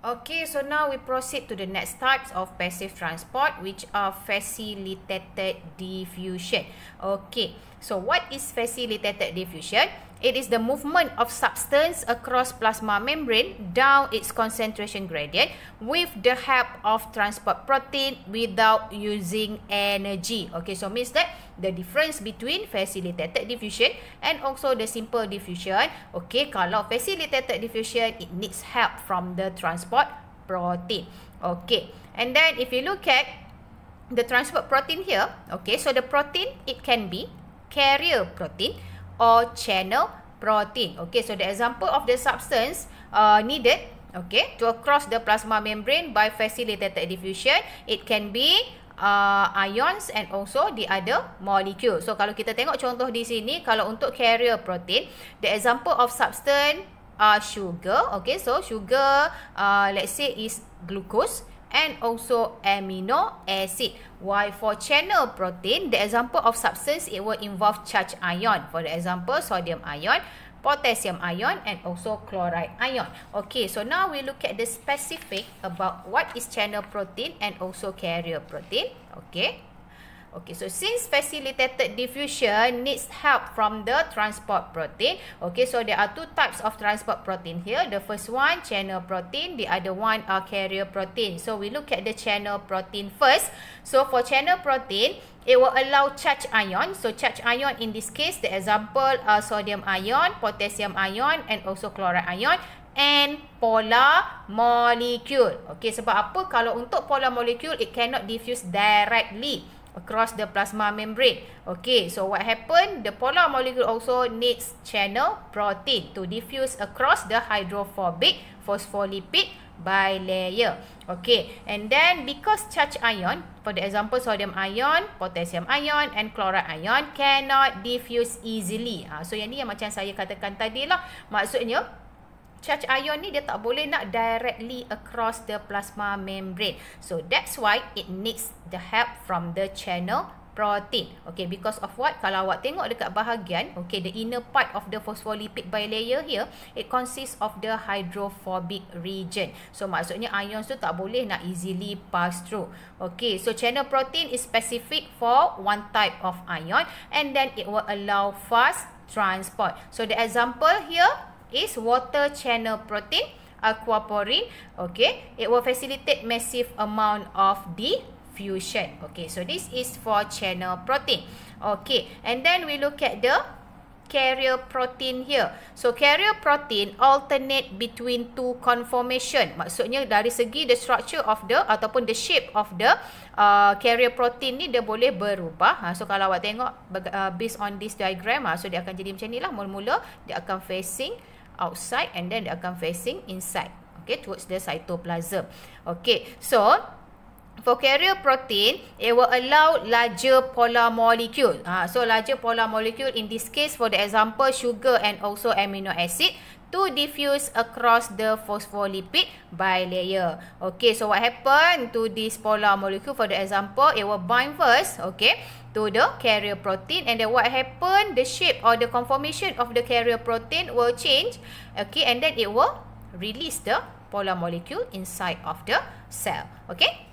Okay, so now we proceed to the next types of passive transport, which are facilitated diffusion. Okay, so what is facilitated diffusion? It is the movement of substance across plasma membrane down its concentration gradient with the help of transport protein without using energy. Okay, so means that the difference between facilitated diffusion and also the simple diffusion. Okay, kalau facilitated diffusion, it needs help from the transport protein. Okay, and then if you look at the transport protein here, okay, so the protein, it can be carrier protein or channel protein. Okay, so the example of the substance needed, okay, to cross the plasma membrane by facilitated diffusion, it can be ions and also the other molecule. So kalau kita tengok contoh di sini, kalau untuk carrier protein, the example of substance sugar. Okay, so sugar let's say is glucose and also amino acid. While for channel protein, the example of substance, it will involve charged ion. For the example, sodium ion, potassium ion and also chloride ion. Okay, so now we look at the specific about what is channel protein and also carrier protein. Okay, so since facilitated diffusion needs help from the transport protein, okay, so there are two types of transport protein here. The first one, channel protein. The other one are carrier protein. So we look at the channel protein first. So for channel protein, it will allow charged ion. So charged ion in this case, the example sodium ion, potassium ion and also chloride ion and polar molecule. Okay, sebab apa? Kalau untuk polar molecule, it cannot diffuse directly across the plasma membrane. Okay, so what happened? The polar molecule also needs channel protein to diffuse across the hydrophobic phospholipid bilayer. Okay, and then because charged ion, for the example sodium ion, potassium ion and chloride ion cannot diffuse easily. So yang ni yang macam saya katakan tadi lah. Maksudnya charged ion ni dia tak boleh nak directly across the plasma membrane. So that's why it needs the help from the channel protein. Okay, because of what? Kalau awak tengok dekat bahagian, okay, the inner part of the phospholipid bilayer here, it consists of the hydrophobic region. So maksudnya ions tu tak boleh nak easily pass through. Okay, so channel protein is specific for one type of ion and then it will allow fast transport. So the example here is water channel protein, aquaporin. Okay, it will facilitate massive amount of diffusion. Okay, so this is for channel protein. Okay, and then we look at the carrier protein here. So carrier protein alternate between two conformation. Maksudnya dari segi the structure of the ataupun the shape of the carrier protein ni dia boleh berubah. So kalau awak tengok based on this diagram, so dia akan jadi macam ni lah. Mula-mula dia akan facing outside and then dia akan facing inside, okay, towards the cytoplasm. Okay, so for carrier protein, it will allow larger polar molecule. So larger polar molecule in this case, for the example sugar and also amino acid, to diffuse across the phospholipid bilayer. Okay, so what happened to this polar molecule? For the example, it will bind first, okay, to the carrier protein, and then what happened? The shape or the conformation of the carrier protein will change, okay, and then it will release the polar molecule inside of the cell. Okay.